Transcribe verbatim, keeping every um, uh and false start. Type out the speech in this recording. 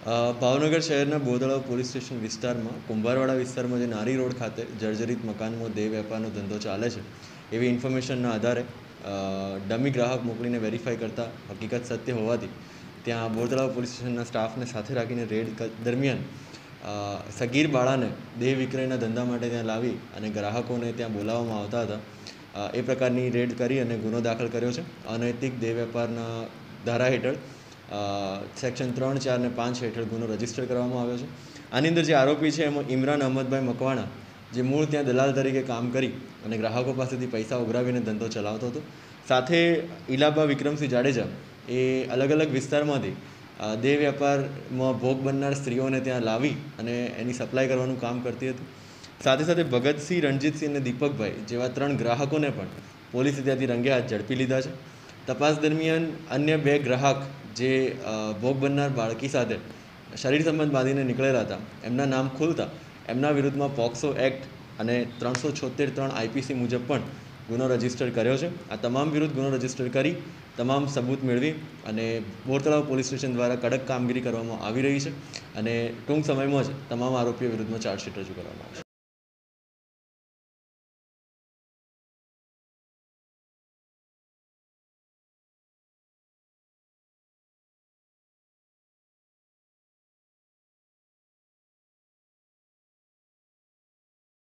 અ, ભાવનગર શહેરના બોદળાવ police station વિસ્તારમાં કુંભારવાડા વિસ્તારમાં જે નારી રોડ ખાતે જર્જરિત મકાનમાં દેહ વેપારનો ધંધો ચાલે છે એવી ઇન્ફોર્મેશનના આધારે અ, ડમી ગ્રાહક મોકલીને વેરીફાઈ કરતા હકીકત સત્ય હોવાથી ત્યાં બોદળાવ પોલીસ સ્ટેશનના સ્ટાફને સાથે રાખીને રેડ ક- દરમિયાન અ, સગીર બાળાને દેહ વિક્રયના ધંધા માટે ત્યાં લાવી અને ગ્રાહકોને ત્યાં બોલાવવામાં આવતા હતા. અ, એ પ્રકારની રેડ કરી અને ગુનો દાખલ કર્યો છે. અનૈતિક દેહ વેપારના ધારા હેઠળ સેક્શન ત્રણ ચાર ને પાંચ હેઠળ ગુનો રજીસ્ટર કરવામાં આવ્યો છે. આની અંદર જે આરોપી છે એમાં ઇમરાન અહમદભાઈ મકવાણા, જે મૂળ ત્યાં દલાલ તરીકે કામ કરી અને ગ્રાહકો પાસેથી પૈસા ઉઘરાવીને ધંધો ચલાવતો હતો. સાથે ઇલાબા વિક્રમસિંહ જાડેજા એ અલગ અલગ વિસ્તારમાંથી અ, દેહ વ્યાપારમાં ભોગ બનનાર સ્ત્રીઓને ત્યાં લાવી અને એની સપ્લાય કરવાનું કામ કરતી હતી. સાથે સાથે ભગતસિંહ, રણજીતસિંહ અને દીપકભાઈ જેવા ત્રણ ગ્રાહકોને પણ પોલીસે ત્યાંથી રંગે હાથ ઝડપી લીધા છે. તપાસ દરમિયાન અન્ય બે ગ્રાહક જે અ, ભોગ બનનાર બાળકી સાથે શરીર સંબંધ બાંધીને નીકળેલા હતા, એમના નામ ખુલતા એમના વિરુદ્ધમાં પોક્સો એક્ટ અને ત્રણસો છોતેર ત્રણ આઈપીસી મુજબ પણ ગુનો રજીસ્ટર કર્યો છે. આ તમામ વિરુદ્ધ ગુનો રજીસ્ટર કરી તમામ સબૂત મેળવી અને બોરતળાવ પોલીસ સ્ટેશન દ્વારા કડક કામગીરી કરવામાં આવી રહી છે અને ટૂંક સમયમાં જ તમામ આરોપીઓ વિરુદ્ધમાં ચાર્જશીટ રજૂ કરવામાં આવશે.